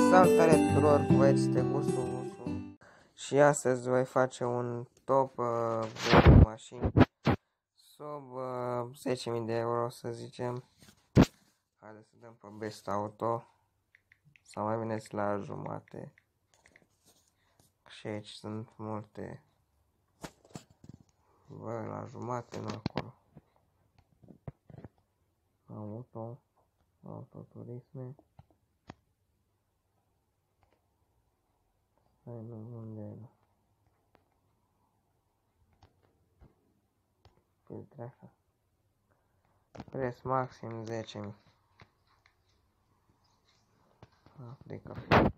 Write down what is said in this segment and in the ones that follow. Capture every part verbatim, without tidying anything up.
Salutare tuturor, cu voi este Gusu Gusu și astăzi voi face un top uh, de mașini sub uh, zece mii de euro, să zicem. Haideți să dăm pe Best Auto sau mai bine la jumate. Și aici sunt multe. Bă, la jumate, nu acolo. Auto, autoturisme. Hai, nu, unde e? Filtre așa. Preț maxim zece mii. Aplică filtre.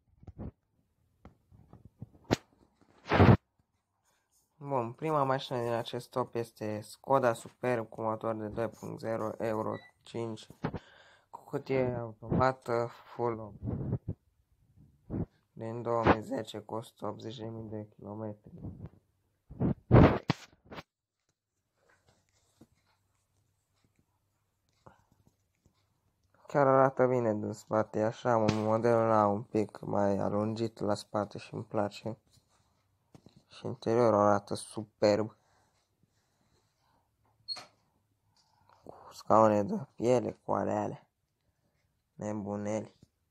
Bun, prima mașină din acest top este Skoda Superb cu motor de doi punct zero Euro cinci cu cutie automată full option. Din două mii zece, cu o sută optzeci de mii de kilometri. Chiar arată bine din spate, așa, modelul ăla un pic mai alungit la spate și îmi place. Și interiorul arată superb. Cu scaune de piele, cu alea, nebuneli.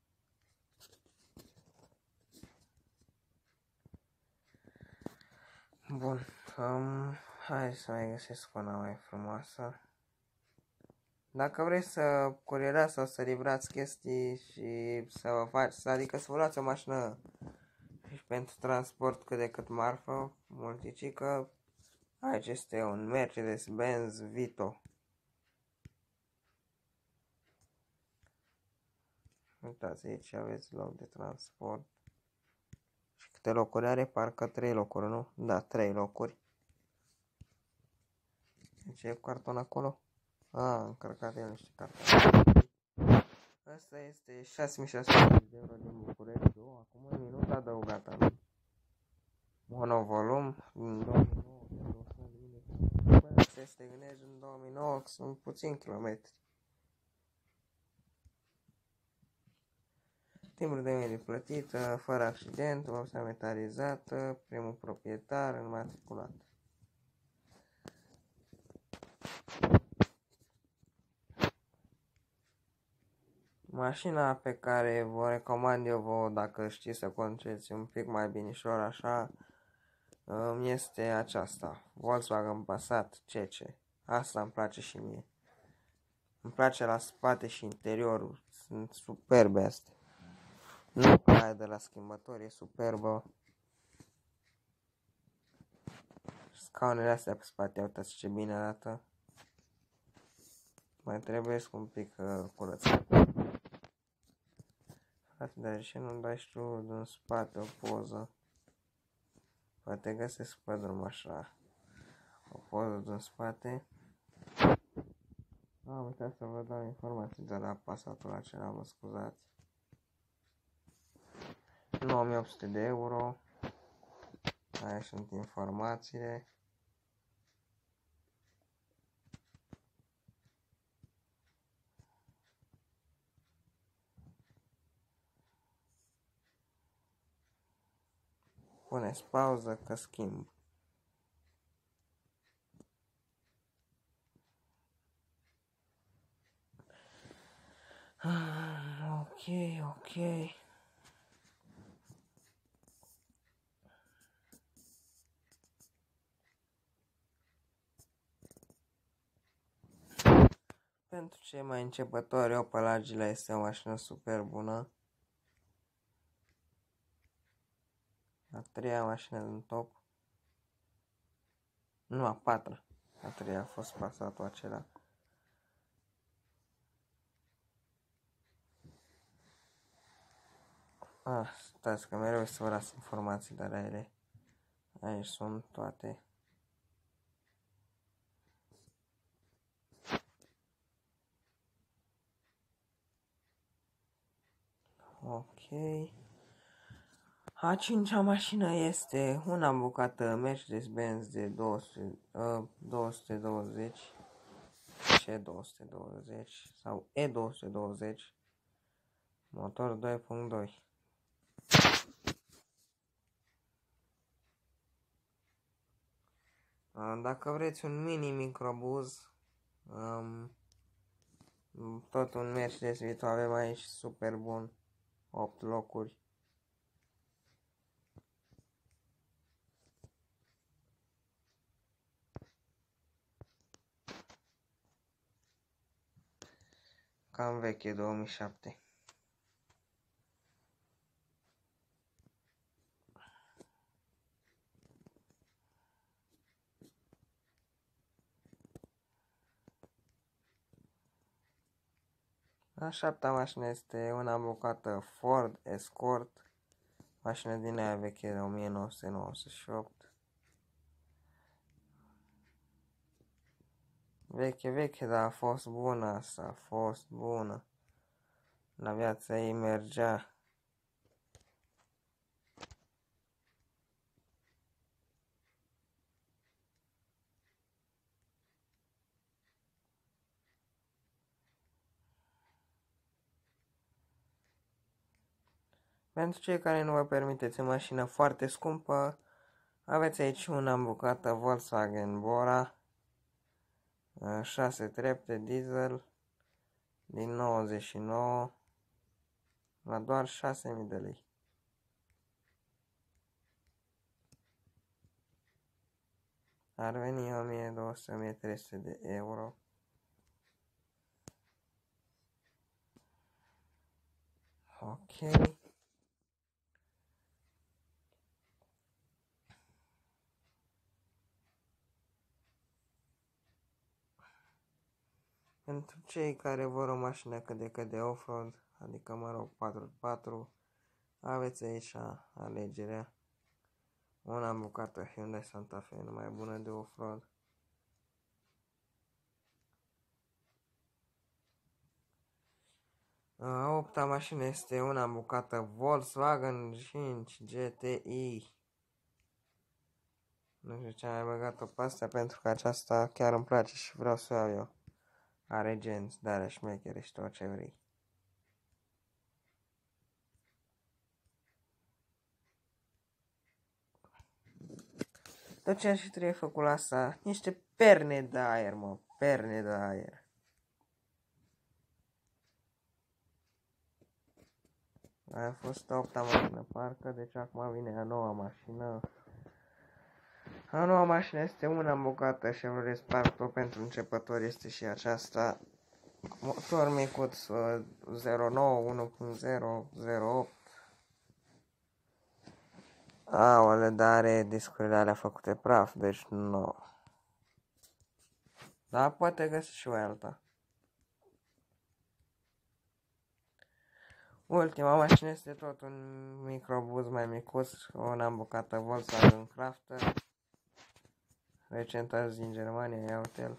Bun, um, hai să mai găsesc una mai frumoasă. Dacă vrei să curierați sau să livrați chestii și să vă faci, adică să vă luați o mașină și pentru transport cât de cât marfă, multicică, aici este un Mercedes-Benz Vito. Uitați, aici aveți loc de transport. Și câte locuri are? Parcă trei locuri, nu? Da, trei locuri. Deci e carton acolo? A, încărcat el niște carton. Asta este șase mii șase sute de euro din București. Oh, acum un minut adăugat am. Monovolum din două mii nouă. Până să te gândești în două mii nouă, sunt puțini kilometri. Timpul de medie plătită, fără accident, vopsea metalizată, primul proprietar înmatriculat. Mașina pe care vă recomand eu vouă, dacă știți să conduceți un pic mai binișor așa, este aceasta, Volkswagen Passat C C. Asta îmi place și mie. Îmi place la spate și interiorul, sunt superbe astea. Nu aia de la schimbător, e superbă. Scaunele astea pe spate, uitați ce bine arată. Mai trebuie un pic uh, curățat. Frate, dar ce nu dai și tu din spate o poză? Poate găsesc pe drum așa. O poză din spate. Am uitat să vă dau informații de la Passatul acela, mă scuzați. nouă mii opt sute de euro. Aia sunt informațiile. Puneți pauză că schimb. Ok, ok. Pentru cei mai începători, Opel Agila este o mașină super bună. A treia mașină din top. Nu, a patra. A treia a fost Passatul acela. Ah, stați că mereu să vă las informații de la ele. Aici sunt toate. Ok. A cincea mașină este una bucată Mercedes-Benz de două sute, uh, două sute douăzeci, C două sute douăzeci sau E două sute douăzeci, motor doi punct doi. Dacă vreți un mini microbuz, um, tot un Mercedes Vito avem aici, super bun, opt locuri. Cam veche, două mii șapte. A șaptea mașină este una bucată Ford Escort, mașină din aia veche de o mie nouă sute nouăzeci și opt. Veche, veche, dar a fost bună asta, a fost bună. La viața ei mergea. Pentru cei care nu vă permiteți o mașină foarte scumpă, aveți aici una îmbucată Volkswagen Bora, șase trepte diesel din nouăzeci și nouă la doar șase mii de lei. Ar veni o mie două sute - o mie trei sute de euro. Ok. Pentru cei care vor o mașină cât de cât de off-road, adică mă rog patru pe patru, aveți aici alegerea. Una îmbucată Hyundai Santa Fe, numai bună de off-road. A opta mașină este una îmbucată Volkswagen cinci G T I. Nu știu ce am mai băgat-o pe astea pentru că aceasta chiar îmi place și vreau să o iau eu. Are genți, dare șmechere și tot ce vrei. Tot ceea ce trebuie făcut la asta, niște perne de aer, mă, perne de aer. Aia a fost a opta mașină, parcă, deci acum vine a noua mașină. A noua mașină este una îmbucată Chevrolet Spark, pentru începători este și aceasta. Motor micuț zero nouă unu punct zero zero opt. Aole, dar are discurile alea făcute praf, deci nu. Dar poate găsi și o alta. Ultima mașină este tot un microbuz mai micuț, una îmbucată Volkswagen Crafter. Recent azi din Germania, ia uite-l.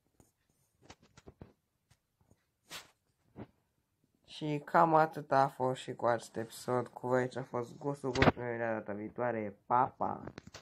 Și cam atât a fost și cu acest episod. Cu voi aici a fost Gustul Gustului de data viitoare. Pa, pa!